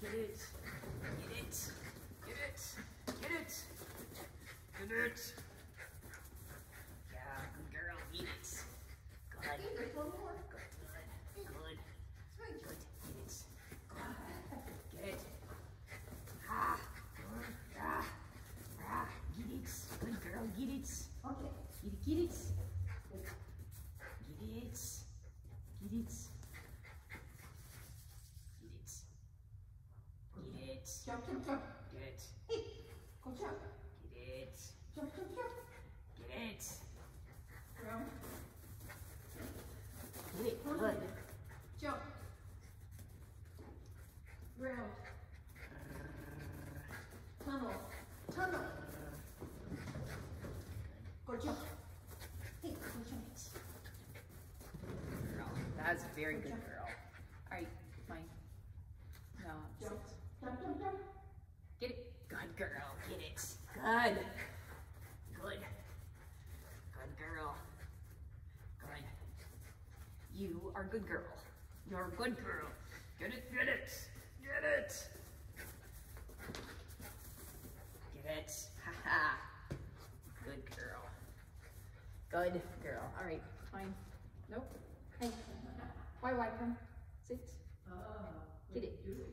Get it. Get it. Get it. Get it. Get it. Yeah, good girl. Eat it. Good. There's one more. Good. Good. Good. Get it. Good. Get it. Ah. Ah. Ah. Get it. Good girl. Get it. Okay. Get it. Get it. Get it. Get it. Get it. Get it. Jump, jump, jump. Get it. Hey, go jump. Get it. Jump, jump, jump. Get it. Round. Get it. Good. Jump. Round. Tunnel. Tunnel. Go jump. Hey, go jump. Girl. That's a very good girl. All right, fine. No. Jump. Jump, jump, jump. Get it. Good girl. Get it. Good. Good. Good girl. Good. You are a good girl. You're a good girl. Get it. Get it. Get it. Get it. Ha ha. Good girl. Good girl. All right, fine. Nope. Hey. Why wipe him? Sit. Get it.